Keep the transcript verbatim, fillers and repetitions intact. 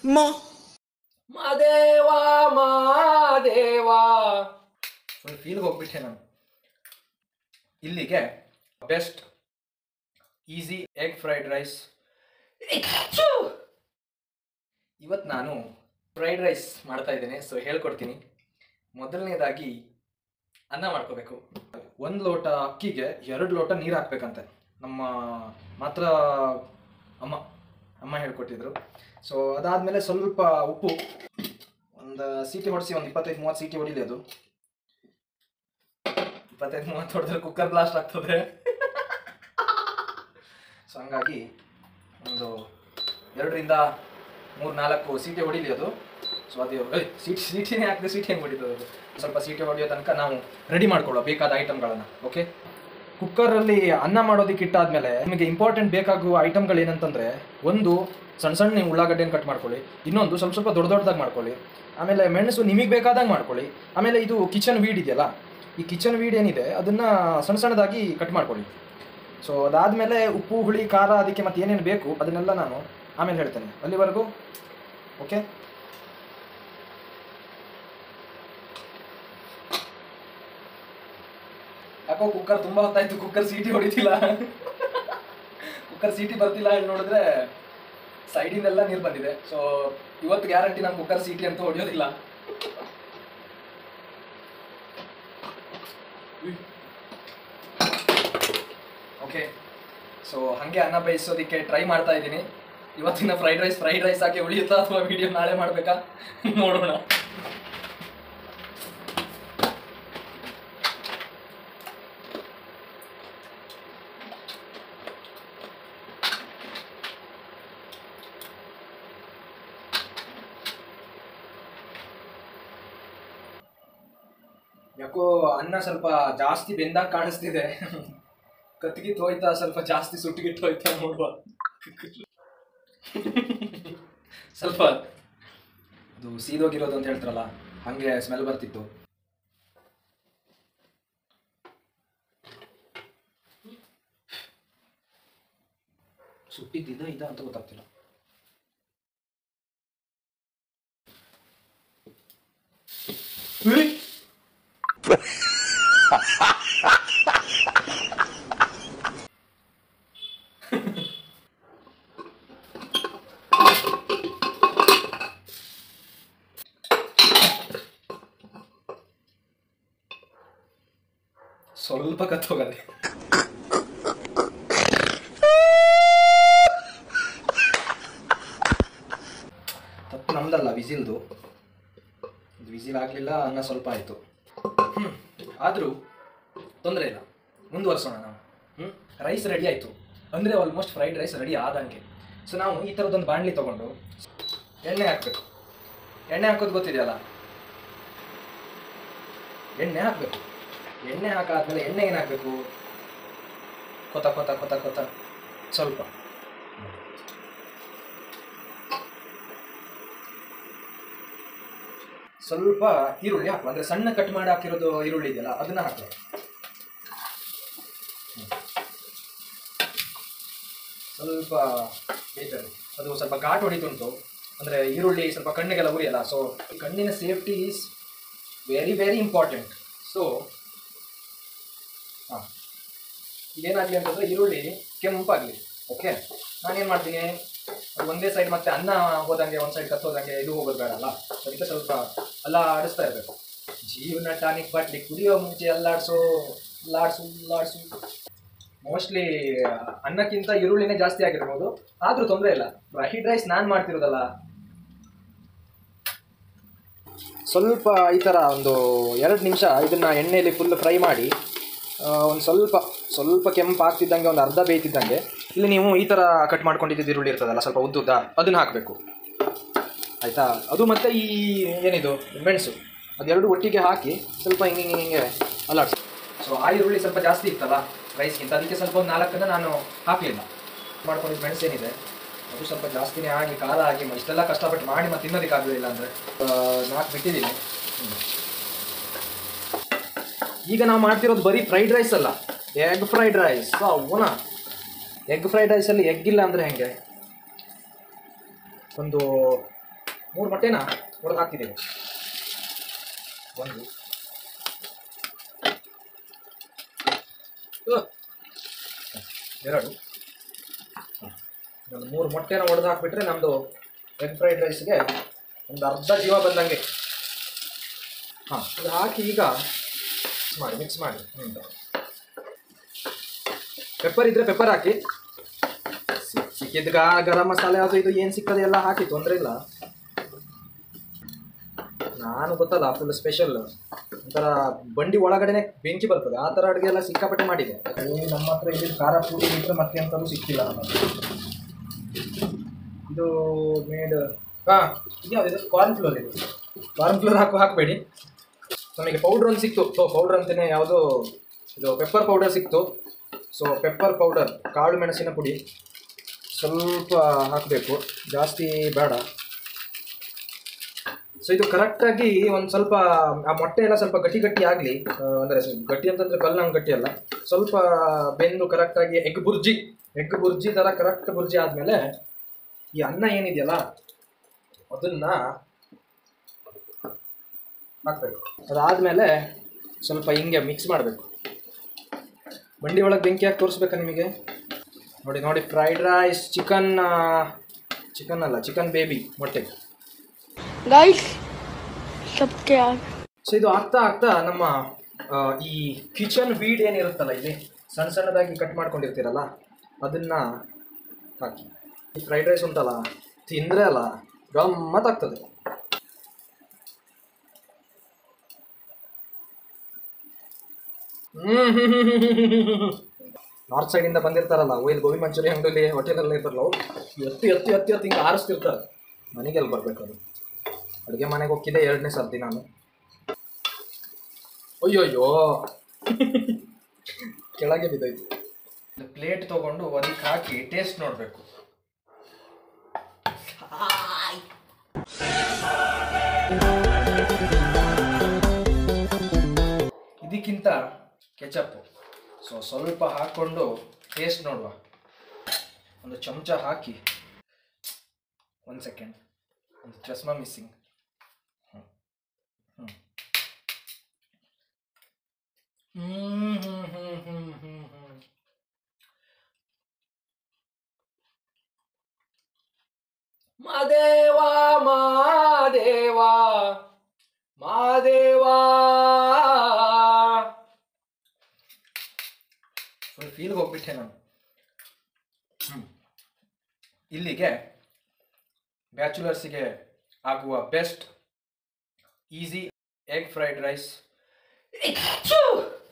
Madeva Madeva full ಫೀಲ್ಗೆ ಹೋಗ್ಬಿಟ್ಟೆ ನಾನು. ಇಲ್ಲಿಗೆ best easy egg fried rice. ಇವತ್ತು ನಾನು ಫ್ರೈಡ್ ರೈಸ್ ಮಾಡ್ತಾ ಇದ್ದೇನೆ. ಸೊ ಹೇಳ್ಕೊಡ್ತೀನಿ. ಮೊದಲನೇದಾಗಿ ಅನ್ನ ಮಾಡ್ಕೋಬೇಕು. ಒಂದು ಲೋಟ ಅಕ್ಕಿಗೆ ಎರಡು ಲೋಟ ನೀರು ಹಾಕ್ಬೇಕಂತೆ. ನಮ್ಮ ಮಾತ್ರ ಅಮ್ಮ ಅಮ್ಮ ಹೇಳ್ಕೊಟ್ಟಿದ್ರು. ಸೊ ಅದಾದಮೇಲೆ ಸ್ವಲ್ಪ ಉಪ್ಪು, ಒಂದು ಸೀಟಿ ಹೊಡಿಸಿ ಒಂದು ಇಪ್ಪತ್ತೈದು ಮೂವತ್ತು ಸೀಟಿ ಹೊಡಿಲಿ. ಅದು ಇಪ್ಪತ್ತೈದು ಮೂವತ್ತು ಹೊಡೆದ್ರೆ ಕುಕ್ಕರ್ ಬ್ಲಾಸ್ಟ್ ಆಗ್ತದೆ. ಸೊ ಹಂಗಾಗಿ ಒಂದು ಎರಡರಿಂದ ಮೂರು ನಾಲ್ಕು ಸೀಟಿ ಹೊಡಿಲಿ ಅದು. ಸೊ ಅದು ಸೀಟಿ ಸೀಟಿನೇ ಹಾಕಿದ್ರೆ ಸೀಟಿ ಹೆಂಗೆ ಹೊಡಿತದೆ ಅದು. ಸ್ವಲ್ಪ ಸೀಟಿ ಹೊಡೆಯೋ ತನಕ ನಾವು ರೆಡಿ ಮಾಡ್ಕೊಳ್ಳೋ ಬೇಕಾದ ಐಟಮ್ಗಳನ್ನು. ಓಕೆ, ಕುಕ್ಕರಲ್ಲಿ ಅನ್ನ ಮಾಡೋದಕ್ಕೆ ಇಟ್ಟಾದ್ಮೇಲೆ ನಿಮಗೆ ಇಂಪಾರ್ಟೆಂಟ್ ಬೇಕಾಗುವ ಐಟಮ್ಗಳು ಏನಂತಂದರೆ, ಒಂದು ಸಣ್ಣ ಸಣ್ಣ ಉಳ್ಳಾಗಡ್ಡೆಯನ್ನು ಕಟ್ ಮಾಡ್ಕೊಳ್ಳಿ, ಇನ್ನೊಂದು ಸ್ವಲ್ಪ ಸ್ವಲ್ಪ ದೊಡ್ಡ ದೊಡ್ಡದಾಗಿ ಮಾಡ್ಕೊಳ್ಳಿ, ಆಮೇಲೆ ಮೆಣಸು ನಿಮಗೆ ಬೇಕಾದಾಗ ಮಾಡ್ಕೊಳ್ಳಿ, ಆಮೇಲೆ ಇದು ಕಿಚನ್ ವೀಡ್ ಇದೆಯಲ್ಲ, ಈ ಕಿಚನ್ ವೀಡ್ ಏನಿದೆ ಅದನ್ನು ಸಣ್ಣ ಸಣ್ಣದಾಗಿ ಕಟ್ ಮಾಡ್ಕೊಳ್ಳಿ. ಸೊ ಅದಾದಮೇಲೆ ಉಪ್ಪು ಹುಳಿ ಖಾರ ಅದಕ್ಕೆ ಮತ್ತೆ ಏನೇನು ಬೇಕು ಅದನ್ನೆಲ್ಲ ನಾನು ಆಮೇಲೆ ಹೇಳ್ತೇನೆ. ಅಲ್ಲಿವರೆಗೂ ಓಕೆ. ಯಾಕೋ ಕುಕ್ಕರ್ ತುಂಬ ಹೊತ್ತಾಯ್ತು, ಕುಕ್ಕರ್ ಸೀಟಿ ಹೊಡಿತಿಲ್ಲ, ಕುಕ್ಕರ್ ಸೀಟಿ ಬರ್ತಿಲ್ಲ. ಹೇಳಿ ನೋಡಿದ್ರೆ ಸೈಡಿಂದೆಲ್ಲ ನೀರು ಬಂದಿದೆ. ಸೊ ಇವತ್ತು ಗ್ಯಾರಂಟಿ ನಮ್ಮ ಕುಕ್ಕರ್ ಸೀಟಿ ಅಂತ ಹೊಡಿಯೋದಿಲ್ಲ. ಓಕೆ, ಸೊ ಹಾಗೆ ಅನ್ನ ಬೇಯಿಸೋದಕ್ಕೆ ಟ್ರೈ ಮಾಡ್ತಾ ಇದ್ದೀನಿ. ಇವತ್ತಿನ ಫ್ರೈಡ್ ರೈಸ್ ಫ್ರೈಡ್ ರೈಸ್ ಹಾಕಿ ಉಳಿಯುತ್ತಾ ಅಥವಾ ವಿಡಿಯೋ ನಾಳೆ ಮಾಡಬೇಕಾ ನೋಡೋಣ. ಯಾಕೋ ಅನ್ನ ಸ್ವಲ್ಪ ಜಾಸ್ತಿ ಬೆಂದಾಗ ಕಾಣಿಸ್ತಿದೆ. ಕತ್ತಿಗಿತ್ತು ಹೋಯ್ತಾ, ಸ್ವಲ್ಪ ಜಾಸ್ತಿ ಸುಟ್ಟಿಗಿಟ್ಟು ಹೋಯ್ತಾ ನೋಡುವ. ಸ್ವಲ್ಪ ಅದು ಸೀದೋಗಿರೋದು ಅಂತ ಹೇಳ್ತಾರಲ್ಲ, ಹಂಗೆ ಸ್ಮೆಲ್ ಬರ್ತಿತ್ತು. ಸುಟ್ಟಿದ್ದ ಇದ ಅಂತ ಗೊತ್ತಾಗ್ತಿಲ್ಲ. ಸ್ವಲ್ಪ ಕತ್ತೋಗದೆ. ತಪ್ಪು ನಮ್ದಲ್ಲ, ವಿಸಿಲ್ದು. ವಿಸಿಲ್ ಆಗಲಿಲ್ಲ, ಅನ್ನ ಸ್ವಲ್ಪ ಆಯಿತು. ಹ್ಞೂ ಆದರೂ ತೊಂದರೆ ಇಲ್ಲ, ಮುಂದುವರ್ಸೋಣ ನಾವು. ಹ್ಞೂ ರೈಸ್ ರೆಡಿ ಆಯಿತು ಅಂದರೆ ಆಲ್ಮೋಸ್ಟ್ ಫ್ರೈಡ್ ರೈಸ್ ರೆಡಿ ಆದಂಗೆ. ಸೊ ನಾವು ಈ ಥರದ್ದೊಂದು ಬಾಣಲಿ ತೊಗೊಂಡು ಎಣ್ಣೆ ಹಾಕಬೇಕು. ಎಣ್ಣೆ ಹಾಕೋದು ಗೊತ್ತಿದೆಯಲ್ಲ, ಎಣ್ಣೆ ಹಾಕಬೇಕು. ಎಣ್ಣೆ ಹಾಕಾದ್ಮೇಲೆ ಎಣ್ಣೆ ಏನು ಹಾಕಬೇಕು, ಕೊತ ಕೊತ ಕೊತ ಕೊತ ಸ್ವಲ್ಪ ಸ್ವಲ್ಪ ಈರುಳ್ಳಿ ಹಾಕು. ಅಂದರೆ ಸಣ್ಣ ಕಟ್ ಮಾಡಿ ಹಾಕಿರೋದು ಈರುಳ್ಳಿ ಇದೆಯಲ್ಲ ಅದನ್ನು ಹಾಕಬೇಕು. ಸ್ವಲ್ಪ ಬೇಕದು, ಅದು ಸ್ವಲ್ಪ ಘಾಟ್ ಹೊಡಿತುಂಟು. ಅಂದರೆ ಈರುಳ್ಳಿ ಸ್ವಲ್ಪ ಕಣ್ಣಿಗೆಲ್ಲ ಉರಿಯಲ್ಲ. ಸೊ ಕಣ್ಣಿನ safety is very very important. So ಹಾಂ, ಇದೇನಾಗಲಿ ಅಂತಂದರೆ ಈರುಳ್ಳಿ ಕೆಂಪಾಗಲಿ. ಓಕೆ, ನಾನೇನು ಮಾಡ್ತೀನಿ, ಅದು ಒಂದೇ ಸೈಡ್ ಮತ್ತೆ ಅನ್ನ ಹೋದಂಗೆ ಒಂದು ಸೈಡ್ ಕತ್ತೋದಂಗೆ ಇದು ಹೋಗೋದು ಬೇಡಲ್ಲ. ಅದಕ್ಕೆ ಸ್ವಲ್ಪ ಎಲ್ಲ ಆಡಿಸ್ತಾ ಇರಬೇಕು. ಜೀವನ ಟಾನಿಕ್ ಬಾಟ್ಲಿ ಕುಡಿಯೋ ಮುಂಚೆ ಅಲ್ಲಾಡಿಸು ಅಲ್ಲಾಡಿಸು ಅಲ್ಲಾಡಿಸು. ಮೋಸ್ಟ್ಲಿ ಅನ್ನಕ್ಕಿಂತ ಈರುಳ್ಳಿನೇ ಜಾಸ್ತಿ ಆಗಿರ್ಬೋದು, ಆದರೂ ತೊಂದರೆ ಇಲ್ಲ. ಫ್ರೈಡ್ ರೈಸ್ ನಾನು ಮಾಡ್ತಿರೋದಲ್ಲ. ಸ್ವಲ್ಪ ಈ ಥರ ಒಂದು ಎರಡು ನಿಮಿಷ ಇದನ್ನು ಎಣ್ಣೆಯಲ್ಲಿ ಫುಲ್ ಫ್ರೈ ಮಾಡಿ, ಒಂದು ಸ್ವಲ್ಪ ಸ್ವಲ್ಪ ಕೆಂಪು ಆಗ್ತಿದ್ದಂಗೆ, ಒಂದು ಅರ್ಧ ಬೇಯ್ತಿದ್ದಂಗೆ ಇಲ್ಲಿ ನೀವು ಈ ಥರ ಕಟ್ ಮಾಡ್ಕೊಂಡಿದ್ದು ಈರುಳ್ಳಿ ಇರ್ತದಲ್ಲ ಸ್ವಲ್ಪ ಉದ್ದುದ್ದ, ಅದನ್ನು ಹಾಕಬೇಕು. ಆಯಿತಾ? ಅದು ಮತ್ತು ಈ ಏನಿದು ಮೆಣಸು ಅದೆರಡು ಒಟ್ಟಿಗೆ ಹಾಕಿ ಸ್ವಲ್ಪ ಹಿಂಗೆ ಹಿಂಗೆ ಹಿಂಗೆ ಅಲ್ಲಾಡಿಸಿ. ಸೊ ಆ ಈರುಳ್ಳಿ ಸ್ವಲ್ಪ ಜಾಸ್ತಿ ಇತ್ತಲ್ಲ ರೈಸ್ಗಿಂತ, ಅದಕ್ಕೆ ಸ್ವಲ್ಪ ಒಂದು ನಾಲ್ಕನ್ನು ನಾನು ಹಾಕಲಿಲ್ಲ. ಮಾಡ್ಕೊಂಡಿದ್ದು ಮೆಣಸು ಏನಿದೆ ಅದು ಸ್ವಲ್ಪ ಜಾಸ್ತಿನೇ ಆಗಿ ಖಾರ ಆಗಿ ಇಷ್ಟೆಲ್ಲ ಕಷ್ಟಪಟ್ಟು ಮಾಡಿ ಮತ್ತೆ ತಿನ್ನೋದಕ್ಕಾಗಲಿಲ್ಲ ಅಂದರೆ ನಾಲ್ಕು ಬಿಟ್ಟಿದ್ದೀನಿ. ಈಗ ನಾವು ಮಾಡ್ತಿರೋದು ಬರೀ ಫ್ರೈಡ್ ರೈಸ್ ಅಲ್ಲ, ಎಗ್ ಫ್ರೈಡ್ ರೈಸ್. ಓನಾ ಎಗ್ ಫ್ರೈಡ್ ರೈಸಲ್ಲಿ ಎಗ್ ಇಲ್ಲ ಅಂದರೆ ಹೆಂಗೆ? ಒಂದು ಮೂರು ಮೊಟ್ಟೆನ ಹೊಡೆದು ಹಾಕ್ತಿದ್ದೇವೆ. ಒಂದು ಎರಡು ಒಂದು ಮೂರು ಮೊಟ್ಟೆನ ಹೊಡೆದು ಹಾಕ್ಬಿಟ್ರೆ ನಮ್ಮದು ಎಗ್ ಫ್ರೈಡ್ ರೈಸ್ಗೆ ಒಂದು ಅರ್ಧ ಜೀವ ಬಂದಂಗೆ. ಹಾಂ, ಇದು ಹಾಕಿ ಈಗ ಮಾಡಿ ಮಿಕ್ಸ್ ಮಾಡಿ. ಹ್ಞೂ, ಪೆಪ್ಪರ್ ಇದ್ದರೆ ಪೆಪ್ಪರ್ ಹಾಕಿ. ಸಿಕ್ಕಿದ ಗರಂ ಮಸಾಲೆ ಅದು ಇದು ಏನು ಸಿಕ್ಕದೆ ಎಲ್ಲ ಹಾಕಿ, ತೊಂದರೆ ಇಲ್ಲ. ನಾನು ಗೊತ್ತಲ್ಲ ಫುಲ್ ಸ್ಪೆಷಲ್, ಒಂಥರ ಬಂಡಿ ಒಳಗಡೆನೆ ಬೆಂಕಿ ಬರ್ತದೆ ಆ ಥರ ಅಡುಗೆ ಎಲ್ಲ ಸಿಕ್ಕಾಪಟ್ಟೆ ಮಾಡಿದೆ. ನಮ್ಮ ಹತ್ರ ಇಲ್ಲಿ ಖಾರ ಪುಡಿ ಬಿಟ್ಟರೆ ಮತ್ತೆ ಎಂಥದ್ದು ಸಿಕ್ಕಿಲ್ಲ ನಮಗೆ. ಇದು ಮೇಡ್ ಹಾಂ, ಇದು ಇದು ಕಾರ್ನ್ ಫ್ಲೋರ್. ಇದು ಕಾರ್ನ್ ಫ್ಲೋರ್ ಹಾಕು ಹಾಕಬೇಡಿ. ನಮಗೆ ಪೌಡ್ರ್ ಒಂದು ಸಿಕ್ತು. ಸೊ ಪೌಡ್ರ್ ಅಂತಲೇ ಯಾವುದೋ ಇದು ಪೆಪ್ಪರ್ ಪೌಡರ್ ಸಿಕ್ತು. ಸೊ ಪೆಪ್ಪರ್ ಪೌಡರ್, ಕಾಳು ಮೆಣಸಿನ ಪುಡಿ ಸ್ವಲ್ಪ ಹಾಕಬೇಕು, ಜಾಸ್ತಿ ಬೇಡ. ಸೊ ಇದು ಕರೆಕ್ಟಾಗಿ ಒಂದು ಸ್ವಲ್ಪ ಆ ಮೊಟ್ಟೆ ಎಲ್ಲ ಸ್ವಲ್ಪ ಗಟ್ಟಿ ಗಟ್ಟಿ ಆಗಲಿ, ಅಂದರೆ ಗಟ್ಟಿ ಅಂತಂದರೆ ಕಲ್ಲಂಗೆ ಗಟ್ಟಿ ಅಲ್ಲ, ಸ್ವಲ್ಪ ಬೆಂದು ಕರೆಕ್ಟಾಗಿ ಎಗ್ ಬುರ್ಜಿ ಎಗ್ ಬುರ್ಜಿ ಥರ ಕರೆಕ್ಟ್ ಬುರ್ಜಿ ಆದಮೇಲೆ ಈ ಅನ್ನ ಏನಿದೆಯಲ್ಲ ಅದನ್ನು ಹಾಕಬೇಕು. ಅದಾದಮೇಲೆ ಸ್ವಲ್ಪ ಹಿಂಗೆ ಮಿಕ್ಸ್ ಮಾಡಬೇಕು. ಬಂಡಿ ಒಳಗೆ ಬೆಂಕಿ ಹಾಕಿ ತೋರಿಸ್ಬೇಕಾ ನಿಮಗೆ? ನೋಡಿ ನೋಡಿ ಫ್ರೈಡ್ ರೈಸ್, ಚಿಕನ್ ಚಿಕನ್ ಅಲ್ಲ ಚಿಕನ್ ಬೇಬಿ ಮೊಟ್ಟೆ ಗೈಸ್. ಸೊ ಇದು ಆಗ್ತಾ ಆಗ್ತಾ ನಮ್ಮ ಈ ಕಿಚನ್ ವೀಡ್ ಏನಿರುತ್ತಲ್ಲ, ಇಲ್ಲಿ ಸಣ್ಣ ಸಣ್ಣದಾಗಿ ಕಟ್ ಮಾಡ್ಕೊಂಡಿರ್ತೀರಲ್ಲ ಅದನ್ನು ಹಾಕಿ. ಈ ಫ್ರೈಡ್ ರೈಸ್ ಉಂಟಲ್ಲ, ತಿಂದರೆ ಅಲ್ಲ ಗಮ್ಮತ್ತಾಗ್ತದೆ. ಹ್ಞೂ ನಾರ್ತ್ ಸೈಡಿಂದ ಬಂದಿರ್ತಾರಲ್ಲ, ಒಯ್ದು ಗೋಬಿ ಮಂಚೂರಿ ಅಂಗಡಿಯಲ್ಲಿ ಹೋಟೆಲಲ್ಲಿ ಇರ್ತಾರಲ್ಲ, ಅವ್ರು ಎತ್ತಿ ಎತ್ತಿ ಎತ್ತಿ ಎತ್ತಿ ಹಿಂಗೆ ಆರಿಸ್ತಿರ್ತಾರೆ. ನನಗೆಲ್ಲಿ ಬರಬೇಕು ಅದು? ಅಡುಗೆ ಮನೆಗೆ ಹೋಗಿದ್ದೆ ಎರಡನೇ ಸರ್ತಿ ನಾನು. ಅಯ್ಯೋಯ್ಯೋ ಕೆಳಗೆ ಬಿದ್ದೋಯ್ತು. ಪ್ಲೇಟ್ ತೊಗೊಂಡು ಅದಕ್ಕೆ ಹಾಕಿ ಟೇಸ್ಟ್ ನೋಡಬೇಕು. ಇದಕ್ಕಿಂತ ಕೆಚಪ್ಪು ಸೊ ಸ್ವಲ್ಪ ಹಾಕ್ಕೊಂಡು ಟೇಸ್ಟ್ ನೋಡುವ. ಒಂದು ಚಮಚ ಹಾಕಿ. ಒಂದು ಸೆಕೆಂಡ್, ಒಂದು ಚಸ್ಮಾ ಮಿಸ್ಸಿಂಗ್. ಹ್ಞೂ ಹ್ಞೂ ಹ್ಞೂ ಹ್ಞೂ ಹ್ಞೂ ಹ್ಞೂ ಹ್ಞೂ ಮಾದೇವಾ ಮಾದೇವಾ ಮಾದೇವಾ. ಫುಲ್ ಫೀಲ್ಗೆ ಹೋಗ್ಬಿಟ್ಟೆ ನಾನು. ಹ್ಞೂ ಇಲ್ಲಿಗೆ ಬ್ಯಾಚುಲರ್ಸಿಗೆ ಆಗುವ best easy egg fried rice